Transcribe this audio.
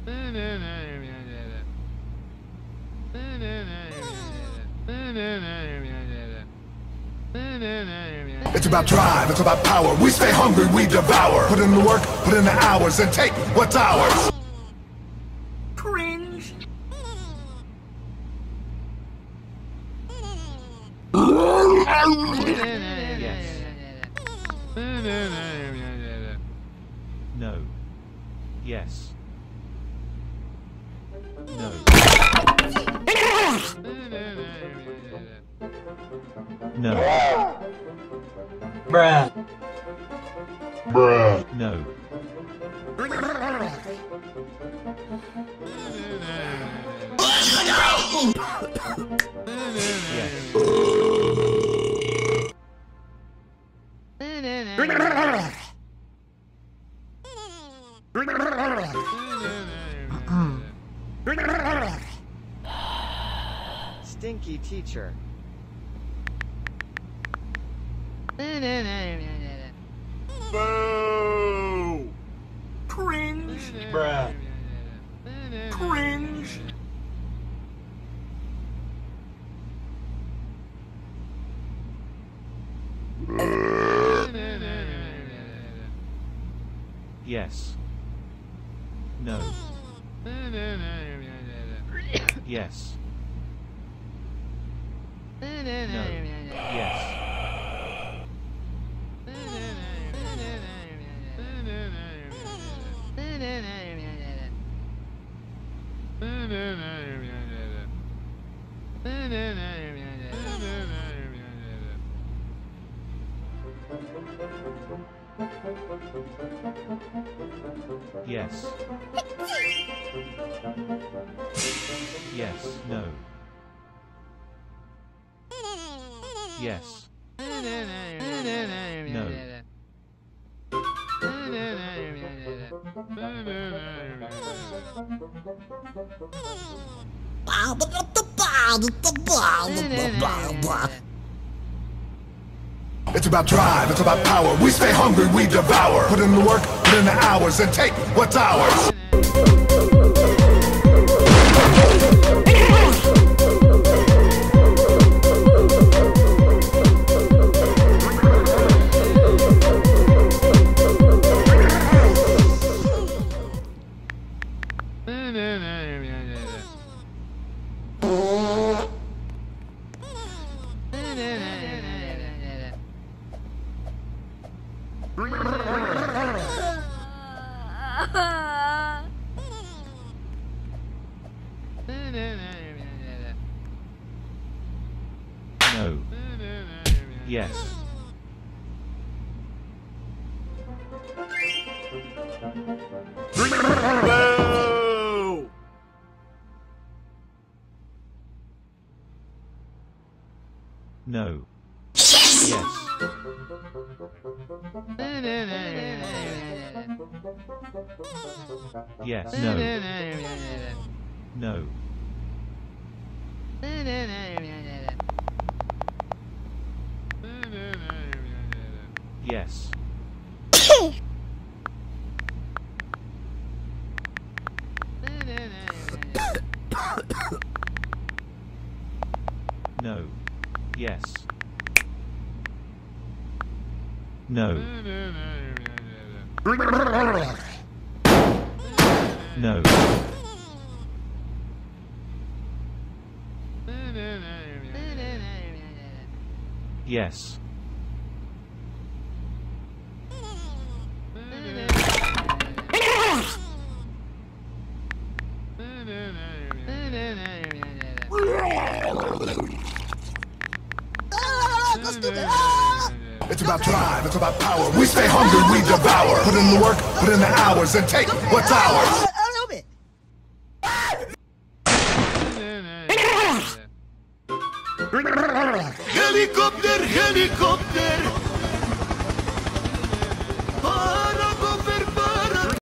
It's about drive, it's about power. We stay hungry, we devour. Put in the work, put in the hours, and take what's ours. Cringe. No. Yes. No. No. Bruh. Bruh. No. Yes. Stinky teacher. Boo! Cringe. Bruh. Cringe. Yes. No. Yes. No. Yes. Yes. Yes. No. Yes. No. It's about drive, it's about power. We stay hungry, we devour. Put in the work, put in the hours, and take what's ours. No. Yes. Boo! No. Yes. Yes. No. No. Yes. No. Yes. No. No. Yes. It's about drive, it's about power. We stay hungry, we devour. Put in the work, put in the hours, and take what's ours. A little bit. Helicopter, helicopter.